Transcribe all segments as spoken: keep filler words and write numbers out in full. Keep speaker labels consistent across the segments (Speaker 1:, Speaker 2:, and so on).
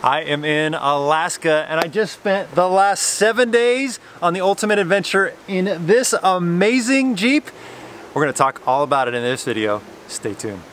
Speaker 1: I am in Alaska and I just spent the last seven days on the ultimate adventure in this amazing Jeep. We're gonna talk all about it in this video. Stay tuned.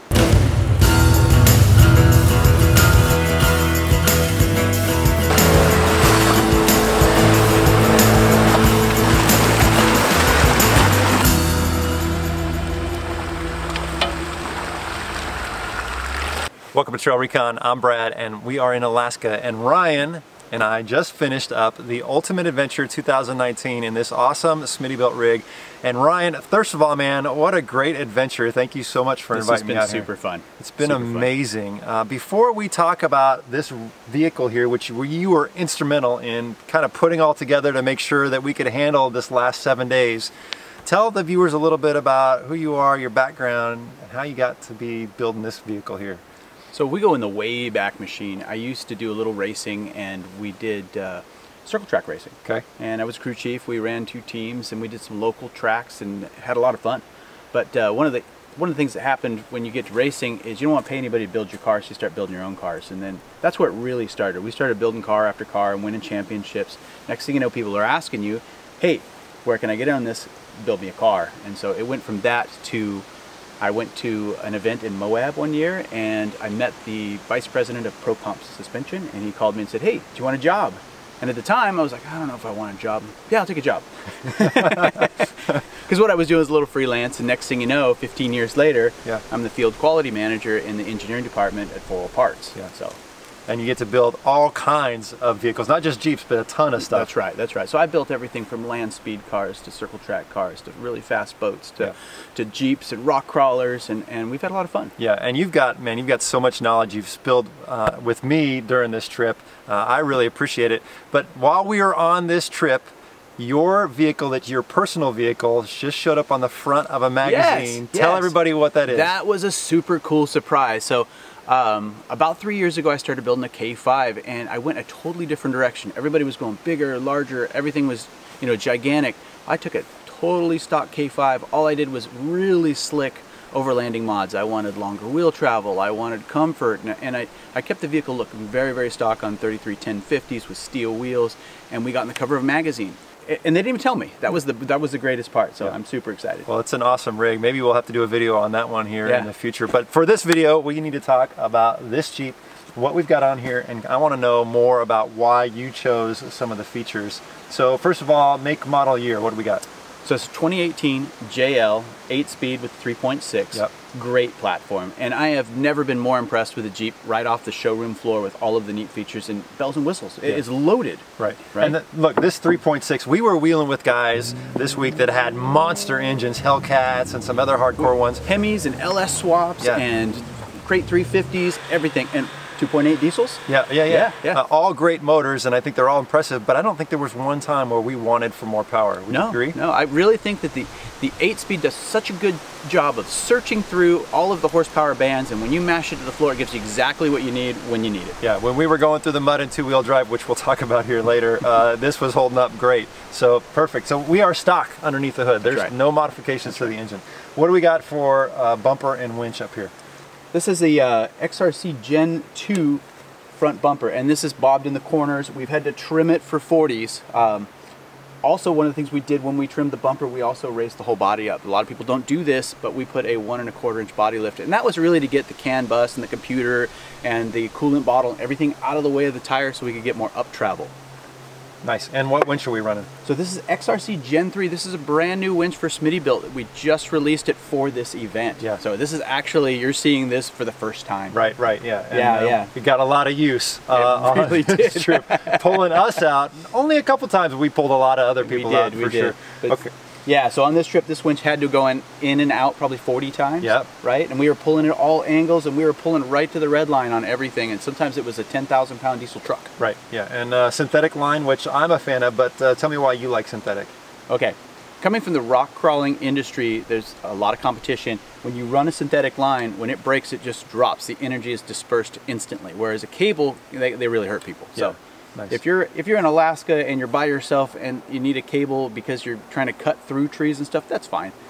Speaker 1: Welcome to TrailRecon, I'm Brad and we are in Alaska, and Ryan and I just finished up the Ultimate Adventure two thousand nineteen in this awesome Smittybilt rig. And Ryan, first of all, man, what a great adventure. Thank you so much for
Speaker 2: this
Speaker 1: inviting me out here.
Speaker 2: This has been super fun.
Speaker 1: It's been
Speaker 2: super
Speaker 1: amazing. Uh, before we talk about this vehicle here, which you were instrumental in kind of putting all together to make sure that we could handle this last seven days, tell the viewers a little bit about who you are, your background, and how you got to be building this vehicle here.
Speaker 2: So we go in the way back machine. I used to do a little racing, and we did uh, circle track racing.
Speaker 1: Okay.
Speaker 2: And I was crew chief. We ran two teams, and we did some local tracks, and had a lot of fun. But uh, one of the one of the things that happened when you get to racing is you don't want to pay anybody to build your cars. So you start building your own cars, and then that's where it really started. We started building car after car and winning championships. Next thing you know, people are asking you, "Hey, where can I get on this? Build me a car." And so it went from that to I went to an event in Moab one year, and I met the vice president of Pro Pump Suspension, and he called me and said, "Hey, do you want a job?" And at the time I was like, I don't know if I want a job. Yeah, I'll take a job. Because what I was doing was a little freelance, and next thing you know, fifteen years later, yeah. I'm the field quality manager in the engineering department at four oh Parts.
Speaker 1: Yeah.
Speaker 2: So.
Speaker 1: And you get to build all kinds of vehicles, not just Jeeps, but a ton of stuff.
Speaker 2: That's right, that's right. So I built everything from land speed cars to circle track cars to really fast boats to, yeah. to Jeeps and rock crawlers, and, and we've had a lot of fun.
Speaker 1: Yeah, and you've got, man, you've got so much knowledge you've spilled uh, with me during this trip. Uh, I really appreciate it. But while we were on this trip, your vehicle, that's your personal vehicle, just showed up on the front of a magazine.
Speaker 2: Yes,
Speaker 1: Tell
Speaker 2: yes.
Speaker 1: everybody what that is.
Speaker 2: That was a super cool surprise. So. Um, about three years ago I started building a K five, and I went a totally different direction. Everybody was going bigger, larger, everything was, you know, gigantic. I took a totally stock K five. All I did was really slick overlanding mods. I wanted longer wheel travel, I wanted comfort, and, and I, I kept the vehicle looking very, very stock on thirty-three ten fifties with steel wheels, and we got in the cover of a magazine. And they didn't even tell me. That was the that was the greatest part. So yeah. I'm super excited.
Speaker 1: Well, it's an awesome rig. Maybe we'll have to do a video on that one here yeah. in the future. But for this video, we need to talk about this Jeep, what we've got on here, and I want to know more about why you chose some of the features. So first of all, make, model, year. What do we got?
Speaker 2: So it's twenty eighteen J L, eight speed with three point six. Yep. Great platform. And I have never been more impressed with a Jeep right off the showroom floor with all of the neat features and bells and whistles. It yeah. is loaded.
Speaker 1: Right. right. And the, look, this three point six, we were wheeling with guys this week that had monster engines, Hellcats and some other hardcore ones.
Speaker 2: Hemis and L S swaps yeah. and Crate three fifties, everything. And two point eight diesels?
Speaker 1: Yeah, yeah, yeah.
Speaker 2: yeah, yeah.
Speaker 1: Uh, all great motors, and I think they're all impressive, but I don't think there was one time where we wanted for more power. Would
Speaker 2: no,
Speaker 1: you agree?
Speaker 2: No, I really think that the, the eight speed does such a good job of searching through all of the horsepower bands, and when you mash it to the floor, it gives you exactly what you need when you need it.
Speaker 1: Yeah, when we were going through the mud and two-wheel drive, which we'll talk about here later, uh, this was holding up great. So, perfect. So we are stock underneath the hood. There's right. no modifications That's to right. the engine. What do we got for uh, bumper and winch up here?
Speaker 2: This is the uh, X R C Gen two front bumper, and this is bobbed in the corners. We've had to trim it for forties. Um, also, one of the things we did when we trimmed the bumper, we also raised the whole body up. A lot of people don't do this, but we put a one and a quarter inch body lift, and that was really to get the CAN bus and the computer and the coolant bottle and everything out of the way of the tire so we could get more up travel.
Speaker 1: Nice. And what winch are we running?
Speaker 2: So this is X R C Gen three. This is a brand new winch for Smittybilt. We just released it for this event. Yeah. So this is actually, you're seeing this for the first time.
Speaker 1: Right, right, yeah. And,
Speaker 2: yeah,
Speaker 1: uh,
Speaker 2: yeah.
Speaker 1: We got a lot of use uh,
Speaker 2: it really
Speaker 1: on this
Speaker 2: did.
Speaker 1: trip. Pulling us out. Only a couple times we pulled a lot of other people
Speaker 2: we did,
Speaker 1: out for
Speaker 2: we did.
Speaker 1: sure.
Speaker 2: But
Speaker 1: okay.
Speaker 2: Yeah, so on this trip, this winch had to go in, in and out probably forty times.
Speaker 1: Yep.
Speaker 2: Right? And we were pulling at all angles, and we were pulling right to the red line on everything. And sometimes it was a ten thousand pound diesel truck.
Speaker 1: Right, yeah. And uh, synthetic line, which I'm a fan of, but uh, tell me why you like synthetic.
Speaker 2: Okay. Coming from the rock crawling industry, there's a lot of competition. When you run a synthetic line, when it breaks, it just drops. The energy is dispersed instantly. Whereas a cable, they, they really hurt people.
Speaker 1: Yeah.
Speaker 2: So
Speaker 1: nice.
Speaker 2: if you're if you're in Alaska and you're by yourself and you need a cable because you're trying to cut through trees and stuff, that's fine.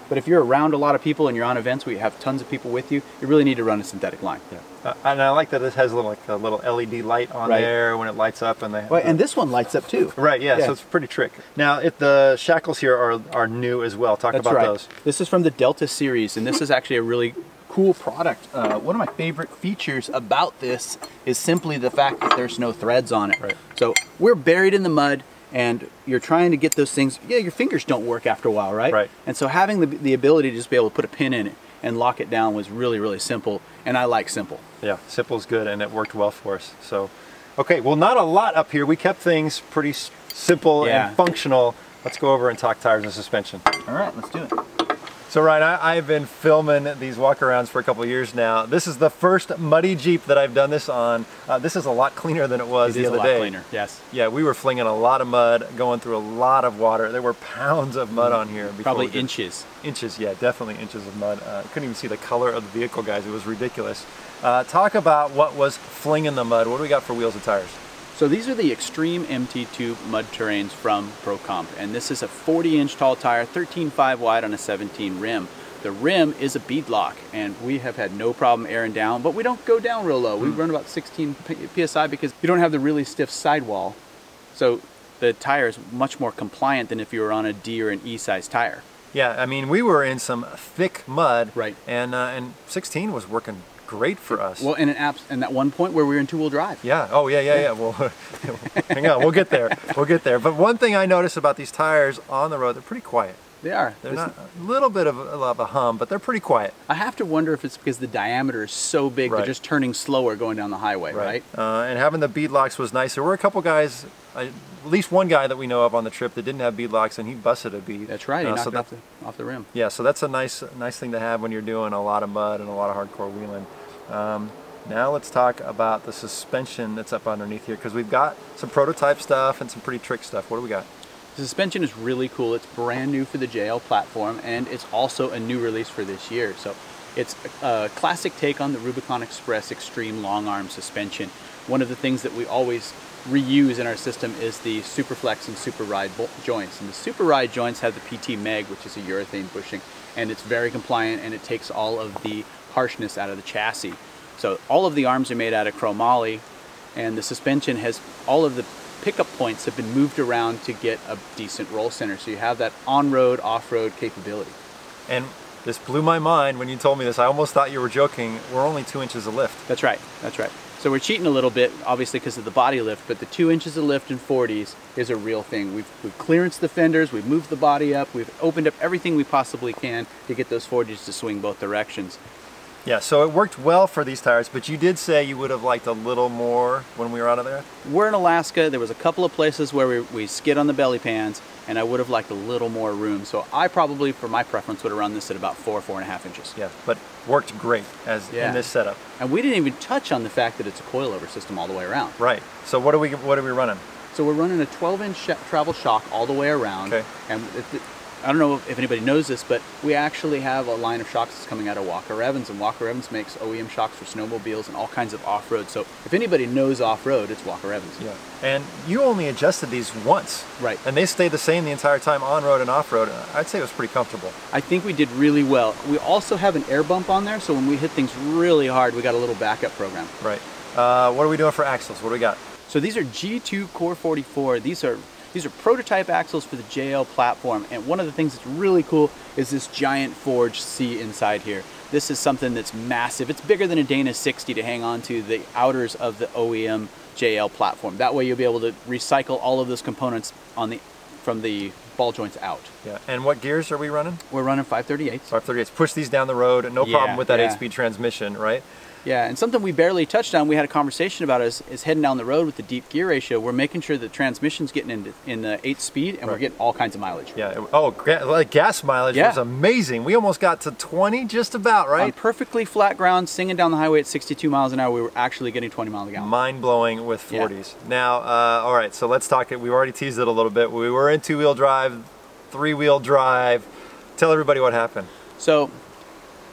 Speaker 2: But if you're around a lot of people and you're on events where you have tons of people with you, you really need to run a synthetic line.
Speaker 1: Yeah. Uh, and I like that this has a little, like a little L E D light on
Speaker 2: right.
Speaker 1: there when it lights up. And, they,
Speaker 2: well, and this one lights up too.
Speaker 1: Right, yeah, yeah, so it's pretty trick. Now, if the shackles here are, are new as well. Talk
Speaker 2: That's
Speaker 1: about
Speaker 2: right.
Speaker 1: those.
Speaker 2: This is from the Delta series, and this is actually a really cool product. Uh, one of my favorite features about this is simply the fact that there's no threads on it.
Speaker 1: Right.
Speaker 2: So we're buried in the mud, and you're trying to get those things, yeah, your fingers don't work after a while, right?
Speaker 1: Right.
Speaker 2: And so having the, the ability to just be able to put a pin in it and lock it down was really, really simple, and I like simple.
Speaker 1: Yeah, simple's good, and it worked well for us. So, okay, well, not a lot up here. We kept things pretty s simple
Speaker 2: yeah.
Speaker 1: and functional. Let's go over and talk tires and suspension.
Speaker 2: All right, let's do it.
Speaker 1: So Ryan, I, I've been filming these walk-arounds for a couple of years now. This is the first muddy Jeep that I've done this on. Uh, this is a lot cleaner than it was
Speaker 2: it
Speaker 1: the
Speaker 2: is
Speaker 1: other
Speaker 2: a lot
Speaker 1: day.
Speaker 2: Cleaner, yes.
Speaker 1: Yeah, we were flinging a lot of mud, going through a lot of water. There were pounds of mud on here.
Speaker 2: Probably inches.
Speaker 1: Inches, yeah, definitely inches of mud. Uh, couldn't even see the color of the vehicle, guys. It was ridiculous. Uh, talk about what was flinging the mud. What do we got for wheels and tires?
Speaker 2: So these are the Extreme M T two mud terrains from ProComp, and this is a forty inch tall tire, thirteen point five wide on a seventeen rim. The rim is a beadlock, and we have had no problem airing down, but we don't go down real low. We mm. run about sixteen P S I because you don't have the really stiff sidewall. So the tire is much more compliant than if you were on a D or an E size tire.
Speaker 1: Yeah, I mean, we were in some thick mud,
Speaker 2: right?
Speaker 1: And uh, and sixteen was working great for us.
Speaker 2: Well, and an apps and that one point where we were in two-wheel drive.
Speaker 1: Yeah. Oh, yeah, yeah, yeah. Well, hang on, we'll get there. We'll get there. But one thing I noticed about these tires on the road, they're pretty quiet.
Speaker 2: They are.
Speaker 1: They're not a little bit of a, of a hum, but they're pretty quiet.
Speaker 2: I have to wonder if it's because the diameter is so big, right. They're just turning slower going down the highway, right?
Speaker 1: right? Uh, and having the beadlocks was nice. There were a couple guys, uh, at least one guy that we know of on the trip that didn't have beadlocks, and he busted a bead.
Speaker 2: That's right. He
Speaker 1: uh,
Speaker 2: knocked
Speaker 1: so
Speaker 2: it
Speaker 1: that,
Speaker 2: off, the, off the rim.
Speaker 1: Yeah, so that's a nice, nice thing to have when you're doing a lot of mud and a lot of hardcore wheeling. Um, now let's talk about the suspension that's up underneath here, because we've got some prototype stuff and some pretty trick stuff. What do we got?
Speaker 2: The suspension is really cool. It's brand new for the J L platform, and it's also a new release for this year. So it's a classic take on the Rubicon Express Extreme long arm suspension. One of the things that we always reuse in our system is the Superflex and Super Ride joints. And the Super Ride joints have the P T Meg, which is a urethane bushing, and it's very compliant, and it takes all of the harshness out of the chassis. So all of the arms are made out of chromoly, and the suspension has all of the pickup points have been moved around to get a decent roll center. So you have that on-road, off-road capability.
Speaker 1: And this blew my mind when you told me this. I almost thought you were joking. We're only two inches of lift.
Speaker 2: That's right. That's right. So we're cheating a little bit, obviously because of the body lift, but the two inches of lift in forties is a real thing. We've, we've clearanced the fenders, we've moved the body up, we've opened up everything we possibly can to get those forties to swing both directions.
Speaker 1: Yeah, so it worked well for these tires, but you did say you would have liked a little more when we were out of there?
Speaker 2: We're in Alaska. There was a couple of places where we, we skid on the belly pans, and I would have liked a little more room. So I probably, for my preference, would have run this at about four, four and a half inches.
Speaker 1: Yeah, but worked great as
Speaker 2: yeah.
Speaker 1: in this setup.
Speaker 2: And we didn't even touch on the fact that it's a coilover system all the way around.
Speaker 1: Right. So what are we what are we running?
Speaker 2: So we're running a twelve inch sh travel shock all the way around.
Speaker 1: Okay.
Speaker 2: And it, it, I don't know if anybody knows this, but we actually have a line of shocks that's coming out of Walker Evans, and Walker Evans makes O E M shocks for snowmobiles and all kinds of off-road. So if anybody knows off-road, it's Walker Evans.
Speaker 1: Yeah. And you only adjusted these once.
Speaker 2: Right.
Speaker 1: And they stayed the same the entire time on-road and off-road. I'd say it was pretty comfortable.
Speaker 2: I think we did really well. We also have an air bump on there, so when we hit things really hard, we got a little backup program.
Speaker 1: Right. Uh, what are we doing for axles? What do we got?
Speaker 2: So these are G two Core forty-four. These are These are prototype axles for the J L platform, and one of the things that's really cool is this giant forged C inside here. This is something that's massive. It's bigger than a Dana sixty to hang on to the outers of the O E M J L platform. That way you'll be able to recycle all of those components on the from the ball joints out.
Speaker 1: Yeah, and what gears are we running?
Speaker 2: We're running five thirty-eights.
Speaker 1: five thirty-eights. Push these down the road, no problem
Speaker 2: yeah,
Speaker 1: with that
Speaker 2: yeah.
Speaker 1: eight-speed transmission, right?
Speaker 2: Yeah, and something we barely touched on, we had a conversation about is, is heading down the road with the deep gear ratio. We're making sure the transmission's getting into in the eight speed, and right. we're getting all kinds of mileage.
Speaker 1: Yeah. Oh, like gas mileage
Speaker 2: yeah.
Speaker 1: was amazing. We almost got to twenty, just about, right?
Speaker 2: On perfectly flat ground, singing down the highway at sixty-two miles an hour, we were actually getting twenty miles a gallon.
Speaker 1: Mind blowing with forties.
Speaker 2: Yeah.
Speaker 1: Now, uh, all right. So let's talk it. We've already teased it a little bit. We were in two-wheel drive, three-wheel drive. Tell everybody what happened.
Speaker 2: So.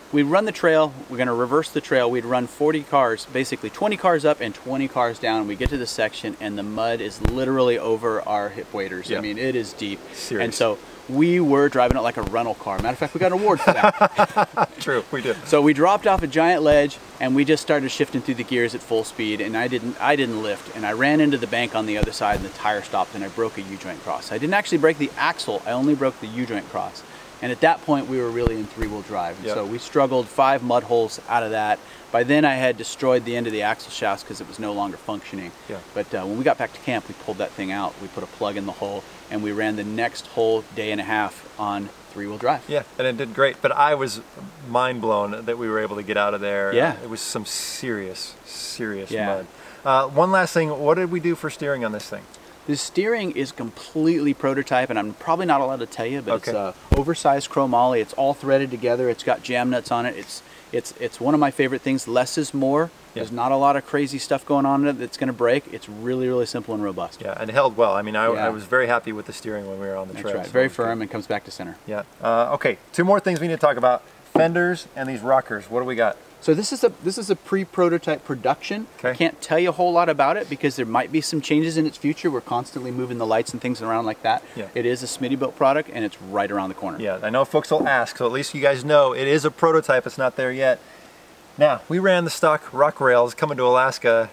Speaker 2: we'd run the trail, we're gonna reverse the trail, we'd run forty cars, basically twenty cars up and twenty cars down, and we get to this section and the mud is literally over our hip waders. Yeah. I mean, it is deep. Serious. And so we were driving it like a rental car. Matter of fact, we got an award for that.
Speaker 1: True, we did.
Speaker 2: So we dropped off a giant ledge and we just started shifting through the gears at full speed, and I didn't I didn't lift, and I ran into the bank on the other side and the tire stopped and I broke a U-joint cross. I didn't actually break the axle, I only broke the U-joint cross. And at that point we were really in three-wheel drive. Yep. So we struggled five mud holes out of that. By then I had destroyed the end of the axle shafts because it was no longer functioning. Yeah. But uh, when we got back to camp, we pulled that thing out, we put a plug in the hole, and we ran the next whole day and a half on three-wheel drive. Yeah,
Speaker 1: and it did great. But I was mind blown that we were able to get out of there.
Speaker 2: Yeah.
Speaker 1: Uh, it was some serious, serious
Speaker 2: yeah.
Speaker 1: mud. Uh, one last thing, what did we do for steering on this thing?
Speaker 2: The steering is completely prototype, and I'm probably not allowed to tell you, but
Speaker 1: okay.
Speaker 2: it's uh, oversized chromoly. It's all threaded together. It's got jam nuts on it. It's it's it's one of my favorite things. Less is more. Yeah. There's not a lot of crazy stuff going on in it that's going to break. It's really, really simple and robust.
Speaker 1: Yeah, and held well. I mean, I, yeah. I was very happy with the steering when we were on the
Speaker 2: that's
Speaker 1: trail.
Speaker 2: Right.
Speaker 1: So
Speaker 2: very firm good. And comes back to center.
Speaker 1: Yeah. Uh, okay, two more things we need to talk about. Fenders and these rockers. What do we got?
Speaker 2: So this is a this is a pre-prototype production. Okay. I can't tell you a whole lot about it because there might be some changes in its future. We're constantly moving the lights and things around like that. Yeah. It is a Smittybilt product and it's right around the corner.
Speaker 1: Yeah, I know folks will ask, so at least you guys know it is a prototype. It's not there yet. Now, we ran the stock rock rails coming to Alaska.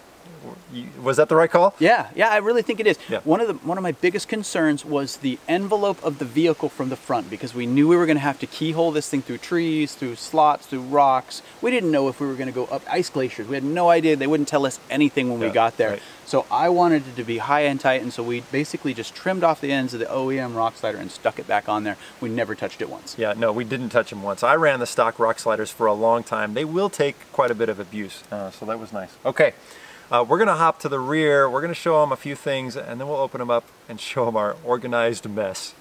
Speaker 1: Was that the right call?
Speaker 2: Yeah, yeah, I really think it is.
Speaker 1: Yeah.
Speaker 2: One of the one of my biggest concerns was the envelope of the vehicle from the front, because we knew we were going to have to keyhole this thing through trees, through slots, through rocks. We didn't know if we were going to go up ice glaciers. We had no idea. They wouldn't tell us anything when yeah, we got there. Right. So I wanted it to be high and tight, and so we basically just trimmed off the ends of the O E M rock slider and stuck it back on there. We never touched it once.
Speaker 1: Yeah, no, we didn't touch them once. I ran the stock rock sliders for a long time. They will take quite a bit of abuse, uh, so that was nice. Okay. Uh, we're going to hop to the rear, we're going to show them a few things, and then we'll open them up and show them our organized mess.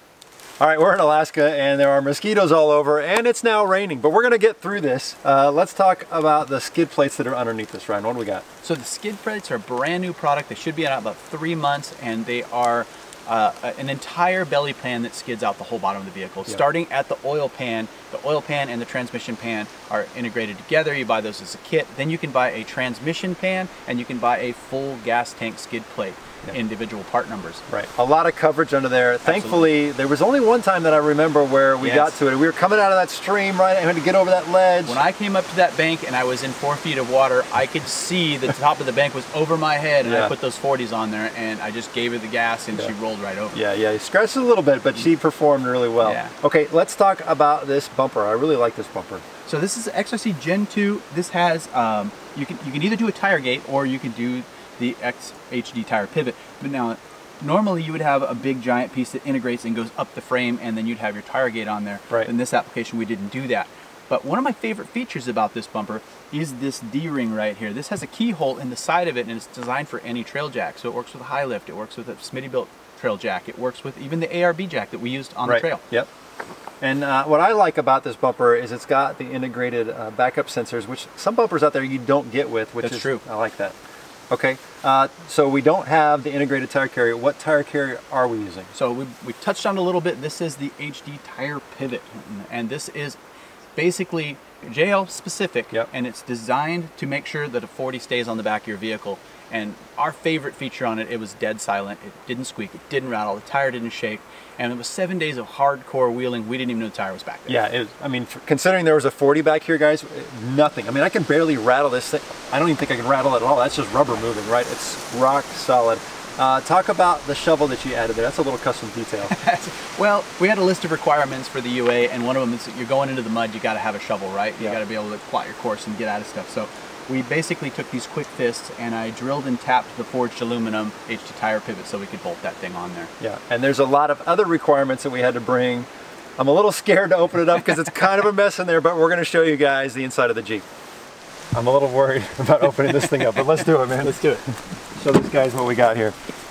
Speaker 1: All right, we're in Alaska and there are mosquitoes all over and it's now raining, but we're going to get through this. Uh, let's talk about the skid plates that are underneath this, Ryan. What do we got?
Speaker 2: So the skid plates are a brand new product. They should be out about three months and they are Uh, an entire belly pan that skids out the whole bottom of the vehicle. Yeah. Starting at the oil pan, the oil pan and the transmission pan are integrated together. You buy those as a kit. Then you can buy a transmission pan and you can buy a full gas tank skid plate. Yeah. Individual part numbers.
Speaker 1: Right. A lot of coverage under there. Absolutely. Thankfully, there was only one time that I remember where we yes. got to it. We were coming out of that stream, right? I had to get over that ledge.
Speaker 2: When I came up to that bank and I was in four feet of water, I could see the top of the bank was over my head, and yeah. I put those forties on there and I just gave her the gas and yeah. she rolled right over.
Speaker 1: Yeah, yeah. You scratched it a little bit, but she performed really well.
Speaker 2: Yeah.
Speaker 1: Okay, let's talk about this bumper. I really like this bumper.
Speaker 2: So this is X R C Gen two. This has, um, you can you can either do a tire gate or you can do the X H D tire pivot. But now, normally you would have a big giant piece that integrates and goes up the frame, and then you'd have your tire gate on there.
Speaker 1: Right.
Speaker 2: In this application, we didn't do that. But one of my favorite features about this bumper is this D-ring right here. This has a keyhole in the side of it, and it's designed for any trail jack. So it works with a high lift, it works with a Smittybilt trail jack, it works with even the A R B jack that we used on
Speaker 1: right.
Speaker 2: the trail.
Speaker 1: Yep. And uh, what I like about this bumper is it's got the integrated uh, backup sensors, which some bumpers out there you don't get with, which
Speaker 2: That's
Speaker 1: is
Speaker 2: true.
Speaker 1: I like that. Okay, uh, so we don't have the integrated tire carrier. What tire carrier are we using?
Speaker 2: So we, we touched on it a little bit. This is the H D tire pivot, and this is basically J L specific,
Speaker 1: yep.
Speaker 2: and it's designed to make sure that a forty stays on the back of your vehicle. And our favorite feature on it, it was dead silent. It didn't squeak, it didn't rattle, the tire didn't shake, and it was seven days of hardcore wheeling. We didn't even know the tire was back there.
Speaker 1: Yeah, it was, I mean, for, considering there was a forty back here, guys, nothing. I mean, I can barely rattle this thing. I don't even think I can rattle it at all. That's just rubber moving, right? It's rock solid. Uh, talk about the shovel that you added there. That's a little custom detail.
Speaker 2: Well, we had a list of requirements for the U A, and one of them is that you're going into the mud, you got to have a shovel, right? You
Speaker 1: yeah.
Speaker 2: got to be able to plot your course and get out of stuff. So we basically took these quick fists and I drilled and tapped the forged aluminum H D tire pivot so we could bolt that thing on there.
Speaker 1: Yeah, and there's a lot of other requirements that we had to bring. I'm a little scared to open it up because it's kind of a mess in there, but we're going to show you guys the inside of the Jeep. I'm a little worried about opening this thing up, but let's do it, man.
Speaker 2: Let's do it.
Speaker 1: Show these guys what we got here.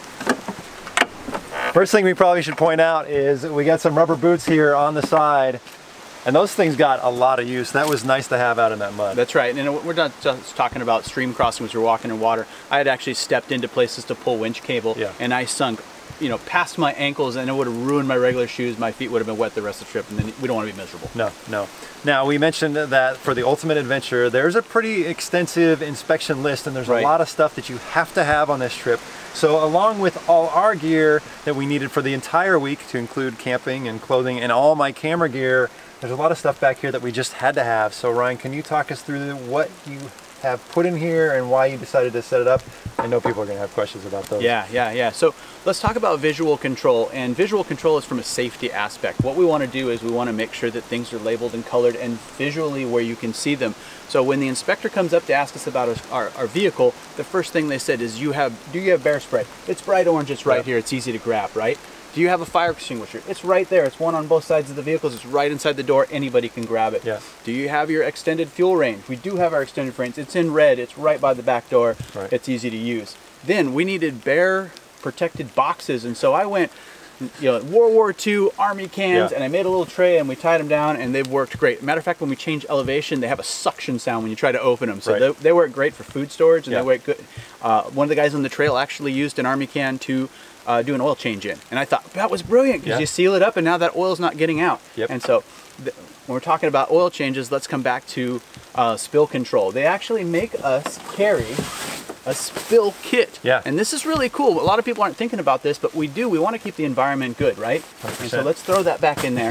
Speaker 1: First thing we probably should point out is we got some rubber boots here on the side. And those things got a lot of use. That was nice to have out in that mud.
Speaker 2: That's right. And we're not just talking about stream crossings. We're walking in water. I had actually stepped into places to pull winch cable,
Speaker 1: yeah.
Speaker 2: and I sunk you know, past my ankles, and it would have ruined my regular shoes. My feet would have been wet the rest of the trip, and then we don't want to be miserable.
Speaker 1: No, no. Now, we mentioned that for the ultimate adventure, there's a pretty extensive inspection list, and there's
Speaker 2: Right.
Speaker 1: a lot of stuff that you have to have on this trip. So along with all our gear that we needed for the entire week, to include camping and clothing and all my camera gear, there's a lot of stuff back here that we just had to have. So Ryan, can you talk us through what you have put in here and why you decided to set it up? I know people are going to have questions about those.
Speaker 2: Yeah, yeah, yeah. So let's talk about visual control. And visual control is from a safety aspect. What we want to do is we want to make sure that things are labeled and colored and visually where you can see them. So when the inspector comes up to ask us about our, our vehicle, the first thing they said is, "You have, do you have bear spray? It's bright orange, it's right yeah. here, it's easy to grab, right? Do you have a fire extinguisher? It's right there. It's one on both sides of the vehicles. It's right inside the door. Anybody can grab it.
Speaker 1: Yeah.
Speaker 2: Do you have your extended fuel range? We do have our extended range. It's in red. It's right by the back door.
Speaker 1: Right.
Speaker 2: It's easy to use." Then we needed bear protected boxes, and so I went, you know, World War Two Army cans, yeah. and I made a little tray and we tied them down, and they've worked great. Matter of fact, when we change elevation, they have a suction sound when you try to open them. So
Speaker 1: right.
Speaker 2: they, they work great for food storage, and
Speaker 1: yeah.
Speaker 2: they work good. Uh, one of the guys on the trail actually used an Army can to Uh, do an oil change in, and I thought that was brilliant because
Speaker 1: yeah.
Speaker 2: you seal it up and now that oil's not getting out.
Speaker 1: Yep.
Speaker 2: And so th when we're talking about oil changes, let's come back to uh, spill control. They actually make us carry a spill kit.
Speaker 1: Yeah.
Speaker 2: And this is really cool. A lot of people aren't thinking about this, but we do. We want to keep the environment good, right?
Speaker 1: one hundred percent.
Speaker 2: And so let's throw that back in there.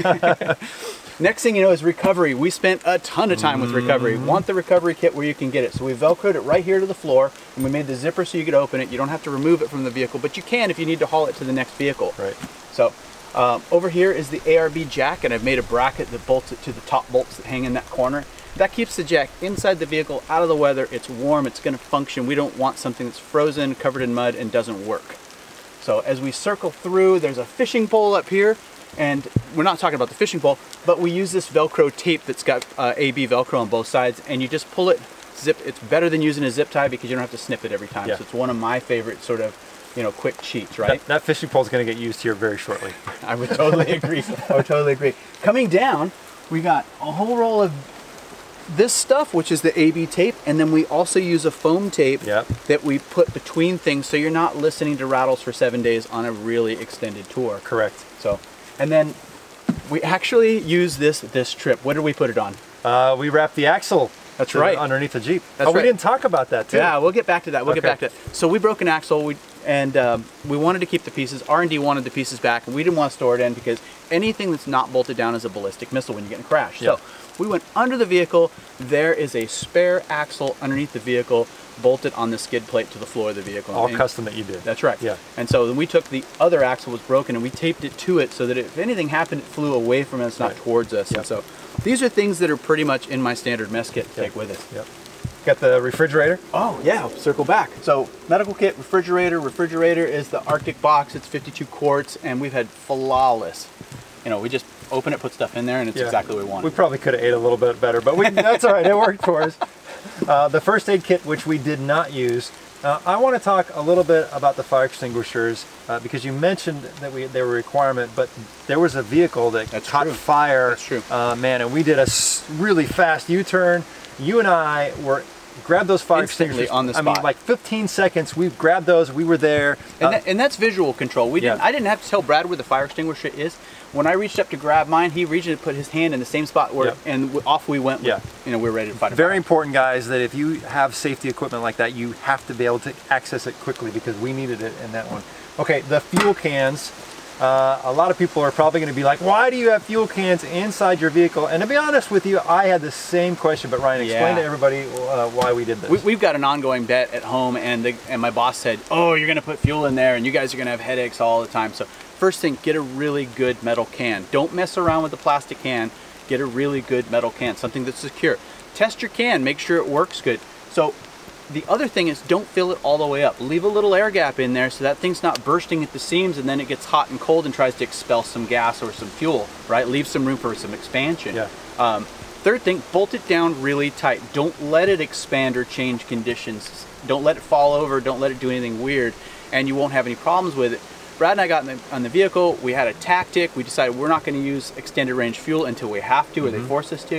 Speaker 2: Next thing you know is recovery. We spent a ton of time with recovery.
Speaker 1: Mm-hmm.
Speaker 2: Want the recovery kit where you can get it. So we Velcroed it right here to the floor, and we made the zipper so you could open it. You don't have to remove it from the vehicle, but you can if you need to haul it to the next vehicle.
Speaker 1: Right.
Speaker 2: So um, over here is the A R B jack, and I've made a bracket that bolts it to the top bolts that hang in that corner. That keeps the jack inside the vehicle, out of the weather. It's warm, it's gonna function. We don't want something that's frozen, covered in mud, and doesn't work. So as we circle through, there's a fishing pole up here, and we're not talking about the fishing pole, but we use this Velcro tape that's got uh, A B Velcro on both sides, and you just pull it, zip. It's better than using a zip tie because you don't have to snip it every time.
Speaker 1: Yeah.
Speaker 2: So it's one of my favorite sort of, you know, quick cheats, right?
Speaker 1: That, that fishing pole is going to get used here very shortly.
Speaker 2: I would totally agree. I would totally agree. Coming down, we got a whole roll of this stuff, which is the A B tape, and then we also use a foam tape
Speaker 1: yep.
Speaker 2: that we put between things so you're not listening to rattles for seven days on a really extended tour.
Speaker 1: Correct.
Speaker 2: So, and then we actually use this this trip. What did we put it on?
Speaker 1: Uh, we wrapped the axle.
Speaker 2: That's right.
Speaker 1: Underneath the Jeep.
Speaker 2: That's
Speaker 1: oh,
Speaker 2: right.
Speaker 1: We didn't talk about that too.
Speaker 2: Yeah, we'll get back to that. We'll
Speaker 1: okay.
Speaker 2: get back to that. So we broke an axle, we, and um, we wanted to keep the pieces. R and D wanted the pieces back, and we didn't want to store it in because anything that's not bolted down is a ballistic missile when you get in a crash.
Speaker 1: Yeah.
Speaker 2: So we went under the vehicle. There is a spare axle underneath the vehicle, bolted on the skid plate to the floor of the vehicle.
Speaker 1: All
Speaker 2: and,
Speaker 1: custom that you did.
Speaker 2: That's right.
Speaker 1: Yeah.
Speaker 2: And so then we took the other axle was broken and we taped it to it so that if anything happened, it flew away from us, not
Speaker 1: right.
Speaker 2: towards us.
Speaker 1: Yep.
Speaker 2: And so these are things that are pretty much in my standard mess kit to
Speaker 1: yep.
Speaker 2: take with us.
Speaker 1: Yep. Got the refrigerator.
Speaker 2: Oh yeah, circle back. So medical kit, refrigerator. Refrigerator is the Arctic box. It's fifty-two quarts, and we've had flawless. You know, we just open it, put stuff in there, and it's yeah. exactly what we wanted.
Speaker 1: We probably could have ate a little bit better, but we, that's all right. It worked for us. Uh, the first aid kit, which we did not use. Uh, I want to talk a little bit about the fire extinguishers uh, because you mentioned that we they were a requirement, but there was a vehicle that
Speaker 2: That's
Speaker 1: caught
Speaker 2: true.
Speaker 1: fire.
Speaker 2: That's true.
Speaker 1: Uh, man, and we did a really fast U-turn. You and I were grabbed those fire
Speaker 2: Instantly
Speaker 1: extinguishers
Speaker 2: on the spot.
Speaker 1: I mean, like fifteen seconds. We grabbed those. We were there.
Speaker 2: And,
Speaker 1: uh,
Speaker 2: that, and that's visual control. We didn't.
Speaker 1: Yeah.
Speaker 2: I didn't have to tell Brad where the fire extinguisher is. When I reached up to grab mine, he reached and put his hand in the same spot where,
Speaker 1: yeah.
Speaker 2: and off we went. With,
Speaker 1: yeah.
Speaker 2: You know, we were ready to fight. A
Speaker 1: Very
Speaker 2: fire.
Speaker 1: important, guys, that if you have safety equipment like that, you have to be able to access it quickly because we needed it in that one. Okay, the fuel cans. Uh, a lot of people are probably going to be like, why do you have fuel cans inside your vehicle? And to be honest with you, I had the same question, but Ryan, explain
Speaker 2: yeah.
Speaker 1: to everybody uh, why we did this.
Speaker 2: We, we've got an ongoing bet at home, and the, and my boss said, oh, you're going to put fuel in there, and you guys are going to have headaches all the time. So first thing, get a really good metal can. Don't mess around with the plastic can. Get a really good metal can, something that's secure. Test your can, make sure it works good. So the other thing is don't fill it all the way up. Leave a little air gap in there so that thing's not bursting at the seams and then it gets hot and cold and tries to expel some gas or some fuel, right? Leave some room for some expansion.
Speaker 1: Yeah.
Speaker 2: Um, third thing, bolt it down really tight. Don't let it expand or change conditions. Don't let it fall over. Don't let it do anything weird, and you won't have any problems with it. Brad and I got in the, on the vehicle. We had a tactic. We decided we're not going to use extended range fuel until we have to, or
Speaker 1: mm-hmm.
Speaker 2: they force us to.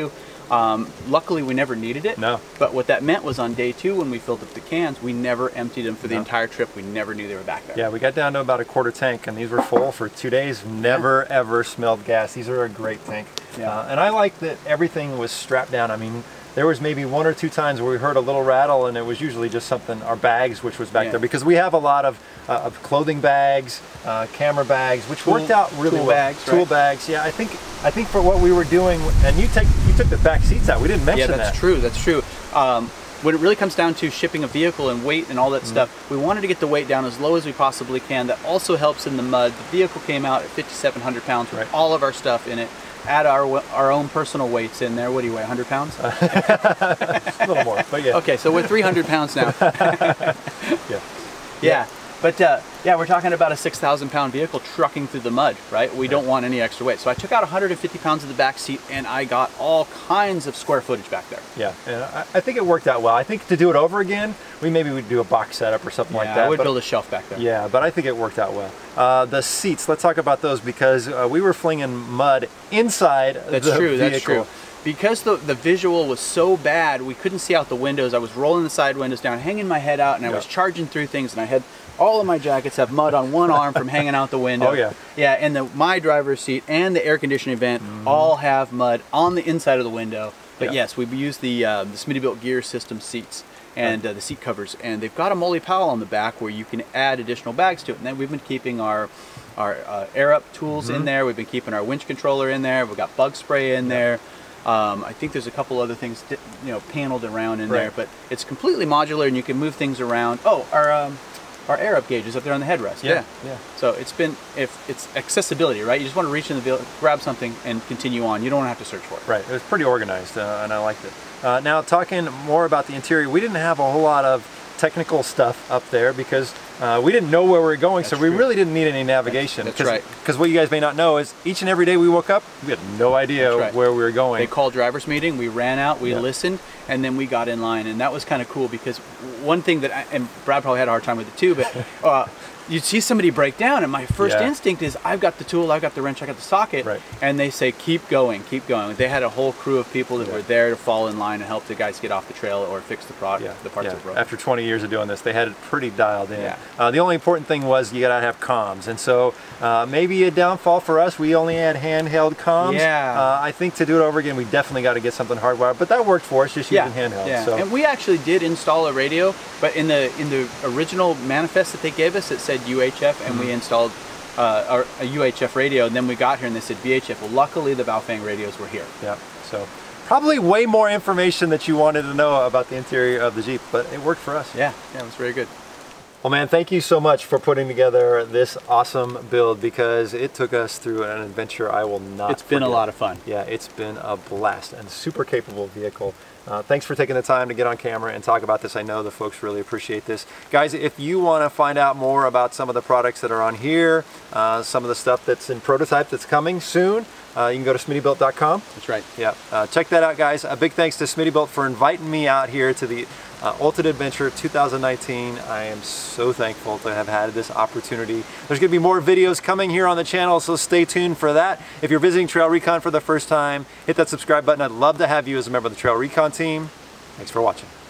Speaker 2: Um, luckily, we never needed it.
Speaker 1: No.
Speaker 2: But what that meant was on day two, when we filled up the cans, we never emptied them for the
Speaker 1: No.
Speaker 2: entire trip. We never knew they were back there.
Speaker 1: Yeah, we got down to about a quarter tank, and these were full for two days. Never, yeah. ever smelled gas. These are a great tank.
Speaker 2: Yeah.
Speaker 1: Uh, and I like that everything was strapped down. I mean, there was maybe one or two times where we heard a little rattle, and it was usually just something, our bags, which was back
Speaker 2: yeah.
Speaker 1: there, because we have a lot of, uh, of clothing bags, uh, camera bags, which
Speaker 2: tool,
Speaker 1: worked out really
Speaker 2: tool
Speaker 1: well.
Speaker 2: Bags,
Speaker 1: tool
Speaker 2: right?
Speaker 1: bags. Yeah, I think I think for what we were doing, and you take you took the back seats out. We didn't mention
Speaker 2: that.
Speaker 1: that.
Speaker 2: Yeah, that's true. That's true. Um, when it really comes down to shipping a vehicle and weight and all that mm. stuff, we wanted to get the weight down as low as we possibly can. That also helps in the mud. The vehicle came out at fifty-seven hundred pounds with right. all of our stuff in it. Add our our own personal weights in there. What do you weigh, one hundred pounds?
Speaker 1: A little more, but yeah.
Speaker 2: Okay, so we're three hundred pounds now.
Speaker 1: yeah.
Speaker 2: yeah. Yeah. But uh, yeah, we're talking about a six thousand pound vehicle trucking through the mud, right? We right. don't want any extra weight. So I took out one hundred fifty pounds of the back seat, and I got all kinds of square footage back there.
Speaker 1: Yeah, and I, I think it worked out well. I think to do it over again, we maybe would do a box setup or something
Speaker 2: yeah,
Speaker 1: like that.
Speaker 2: I would
Speaker 1: but,
Speaker 2: build a shelf back there.
Speaker 1: Yeah, but I think it worked out well. Uh, the seats, let's talk about those, because uh, we were flinging mud inside
Speaker 2: that's
Speaker 1: the
Speaker 2: true,
Speaker 1: vehicle.
Speaker 2: That's true. Because the, the visual was so bad, we couldn't see out the windows. I was rolling the side windows down, hanging my head out, and I yeah. was charging through things, and I had all of my jackets have mud on one arm from hanging out the window.
Speaker 1: Oh yeah.
Speaker 2: Yeah, and the my driver's seat and the air conditioning vent mm-hmm. all have mud on the inside of the window. But yeah. yes, we use the uh, the Smittybilt gear system seats and uh, the seat covers, and they've got a Molly Powell on the back where you can add additional bags to it. And then we've been keeping our our uh, air up tools mm-hmm. in there. We've been keeping our winch controller in there. We've got bug spray in yeah. there. Um, I think there's a couple other things, you know, paneled around in right. there, but it's completely modular and you can move things around. Oh, our um, our air up gauge is up there on the headrest.
Speaker 1: Yeah,
Speaker 2: yeah,
Speaker 1: yeah.
Speaker 2: So it's been, if it's accessibility, right? You just want to reach in the vehicle, grab something, and continue on. You don't want to have to search for it.
Speaker 1: Right. It was pretty organized, uh, and I liked it. Uh, now, talking more about the interior, we didn't have a whole lot of technical stuff up there because uh, we didn't know where we were going,
Speaker 2: That's
Speaker 1: so we
Speaker 2: true.
Speaker 1: really didn't need any navigation.
Speaker 2: That's, that's right.
Speaker 1: Because what you guys may not know is each and every day we woke up, we had no idea right. where we were going.
Speaker 2: They called driver's meeting, we ran out, we yeah. listened, and then we got in line, and that was kind of cool because one thing that, I, and Brad probably had a hard time with it too, but uh, you'd see somebody break down, and my first
Speaker 1: yeah.
Speaker 2: instinct is, I've got the tool, I've got the wrench, I got the socket,
Speaker 1: right.
Speaker 2: and they say, keep going, keep going. They had a whole crew of people that yeah. were there to fall in line and help the guys get off the trail or fix the product,
Speaker 1: yeah.
Speaker 2: the parts
Speaker 1: yeah.
Speaker 2: that broke.
Speaker 1: After twenty years of doing this, they had it pretty dialed in.
Speaker 2: Yeah.
Speaker 1: Uh, the only important thing was you gotta have comms, and so uh, maybe a downfall for us, we only had handheld comms.
Speaker 2: Yeah.
Speaker 1: Uh, I think to do it over again, we definitely got to get something hardwired, but that worked for us, just
Speaker 2: yeah.
Speaker 1: using handheld.
Speaker 2: Yeah.
Speaker 1: So.
Speaker 2: And we actually did install a radio, but in the in the original manifest that they gave us, it said U H F, and mm-hmm. we installed uh, our, a U H F radio, and then we got here and they said V H F. Well, luckily the Baofeng radios were here.
Speaker 1: Yeah. So probably way more information that you wanted to know about the interior of the Jeep, but it worked for us.
Speaker 2: Yeah. Yeah, it was very good.
Speaker 1: Well, man, thank you so much for putting together this awesome build, because it took us through an adventure I will not
Speaker 2: It's been
Speaker 1: forget.
Speaker 2: a lot of fun.
Speaker 1: Yeah, it's been a blast and super capable vehicle. Uh, thanks for taking the time to get on camera and talk about this. I know the folks really appreciate this. Guys, if you want to find out more about some of the products that are on here, uh, some of the stuff that's in prototype that's coming soon, uh, you can go to Smittybilt dot com.
Speaker 2: That's right.
Speaker 1: Yeah, uh, check that out, guys. A big thanks to Smittybilt for inviting me out here to the Uh, Ultimate Adventure two thousand nineteen. I am so thankful to have had this opportunity. There's going to be more videos coming here on the channel, so stay tuned for that. If you're visiting TrailRecon for the first time, hit that subscribe button. I'd love to have you as a member of the TrailRecon team. Thanks for watching.